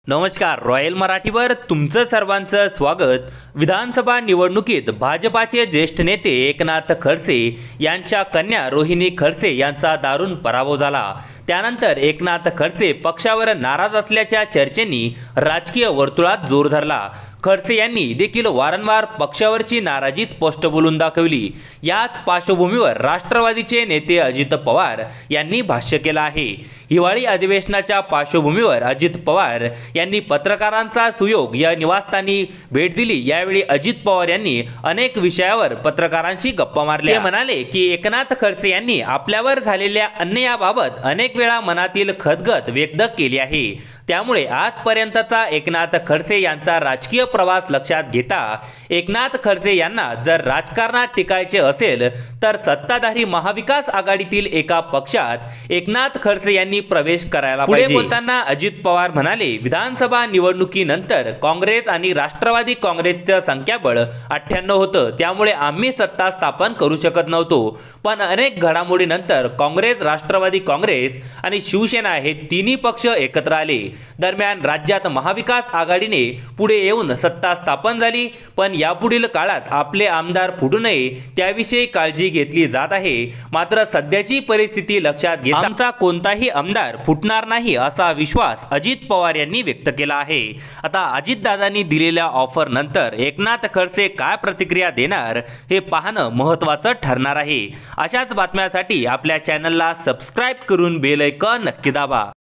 नमस्कार, रॉयल मराठीवर तुमचं सर्वांचं स्वागत। विधानसभा निवडणुकीत भाजपाचे ज्येष्ठ नेते एकनाथ खडसे यांच्या कन्या रोहिणी खडसे यांचा दारुण पराभव झाला। त्यानंतर एकनाथ खडसे पक्षावर नाराज असल्याच्या चर्चेनी राजकीय वर्तुळात जोर धरला। खडसे यांनी देखील वारंवार पक्षावरची नाराजी स्पष्ट बोलून दाखवली। याच पार्श्वभूमीवर राष्ट्रवादीचे नेते अजित पवार यांनी भाष्य केलं आहे। हिवाळी अधिवेशनाच्या पार्श्वभूमीवर अजित पवार यांनी पत्रकारांचा सुयोग या निवासस्थानी भेट दिली। यावेळी अजित पवार यांनी अनेक विषयावर पत्रकारांशी गप्पा मारल्या। ते म्हणाले की एकनाथ खडसे यांनी आपल्यावर झालेल्या अन्यायाबाबत अनेक वेळा मनातील खदगत व्यक्त केली आहे। त्यामुळे आजपर्यंतचा एकनाथ खडसे यांचा राजकीय प्रवास लक्षात घेता एकनाथ खडसे यांना जर राजकारणात टिकायचे असेल तर सत्ताधारी महाविकास आघाडीतील एका पक्षात एकनाथ खडसे यांनी प्रवेश करायला पाहिजे। बोलताना अजित पवार म्हणाले, विधानसभा निवडणुकीनंतर काँग्रेस आणि राष्ट्रवादी काँग्रेसचं संख्याबळ 98 होतं, त्यामुळे आम्ही सत्ता स्थापन करू शकत नव्हतो। पण अनेक घडामोडीनंतर काँग्रेस, राष्ट्रवादी काँग्रेस आणि शिवसेना हे तिन्ही पक्ष एकत्र आले। दरम्यान राज्यात महाविकास आघाडीने पुढे येऊन सत्ता स्थापन झाली, पण यापुढील काळात आपले आमदार फुटू नये त्याविषयी काळजी घेतली जात आहे। मात्र सध्याची परिस्थिती लक्षात घेता आमचा कोणताही आमदार फुटणार नाही असा विश्वास अजित पवार यांनी व्यक्त केला आहे। आता अजितदादांनी दिलेल्या ऑफर नंतर एकनाथ खडसे काय प्रतिक्रिया देणार हे पाहणं महत्त्वाचं ठरणार आहे। अशाच बातम्यांसाठी आपल्या चॅनलला सबस्क्राइब करून बेल आयकॉन नक्की दाबा।